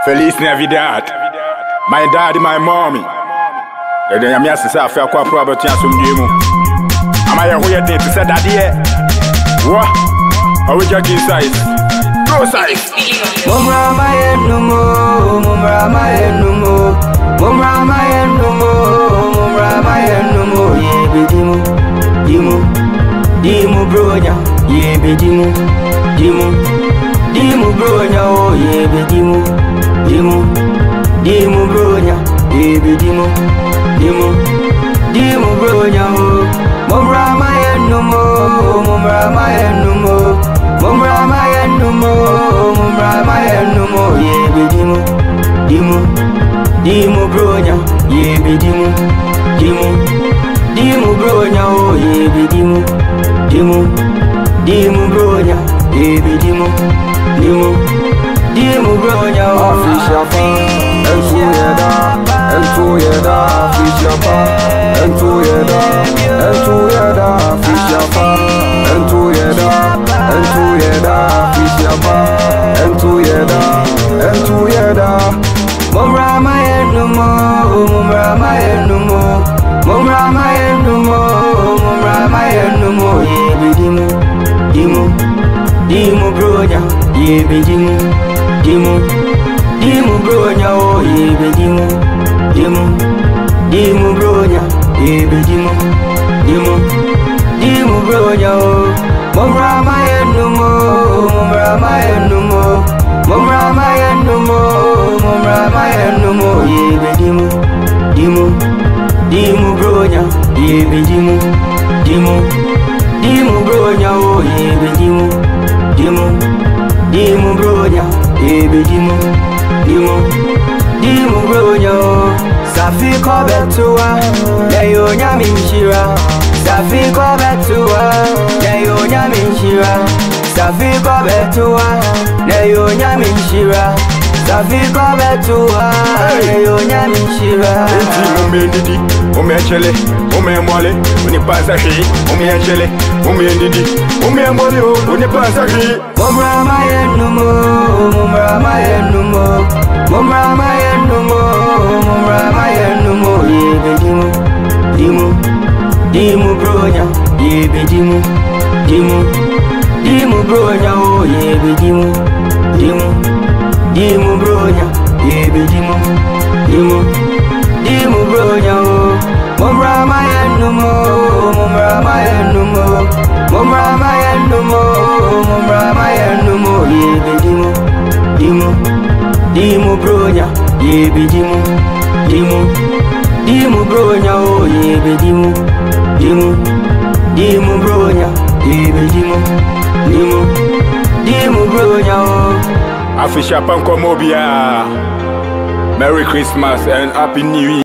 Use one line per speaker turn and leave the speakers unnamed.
Feliz Navidad. My daddy, my mommy. Then I'm here to say I feel quite proud of you. Am I here to say daddy? What? Are we just inside? Go size.
Mumra my head no more. Mumra my head no more. Mumra my head no more. Mumra my head no more. Yeah, be dimu bronya. Yeah, be dimu bronya. Oh, yeah, be dimu bronya. Yeah, be dimu bronya. Oh, mumra my head no more. Mumra my head no more. Mumra my head no more. Mumra my head no more. Yeah, be dimu bronya. Yeah, be dimu bronya. Oh, yeah, be dimu bronya. Yeah, be dimu bronya. Oh,
fish up and together, fish up and together, fish up and together, fish up and together.
Mumra my head no more. Mumra my head no more. Mumra my head no more. Mumra my head no more. Yeah, be dimu bronya. Yeah, be dimu bronya. Oh, yeah, be dimu bronya. Yeah, be dimu bronya. Oh, mumra my head no more. Mumra my head no more. Mumra my head no more. Mumra my head no more. Yeah, be dimu bronya. Yeah, be dimu bronya. Oh, yeah, be dimu bronya. Yeah, be dimu bronya. Safi ko betua, ya yo nyami nshira. Safi ko betua, ya yo nyami nshira. Safi ko betua, ya yo nyami nshira. Safi ko betua, ya yo nyami nshira.
Enti umendidi, umechele, umemwale, unipasahi, umechele, umendidi, umemwale, unipasahi.
Mumra my head no more. Mumra my head no more. Mumra my head no more. Mumra my head no more. Yeah, be dimu bronya. Yeah, be dimu bronya. Oh, yeah, be dimu bronya. Yeah, be dimu bronya. Oh, mumra my head no more. Mumra my head no more. Mumra my head no more. Mumra my head no more. Yeah, be dimu bronya. Yeah, be dimu bronya. Oh, yeah, be dimu bronya. Yeah, be dimu bronya. Oh,
Afisha Panko Mobia. Merry Christmas and Happy New Year.